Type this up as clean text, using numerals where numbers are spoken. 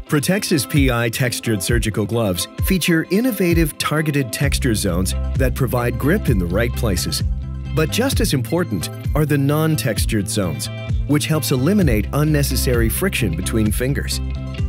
Protexis PI textured surgical gloves feature innovative targeted texture zones that provide grip in the right places. But just as important are the non-textured zones, which helps eliminate unnecessary friction between fingers.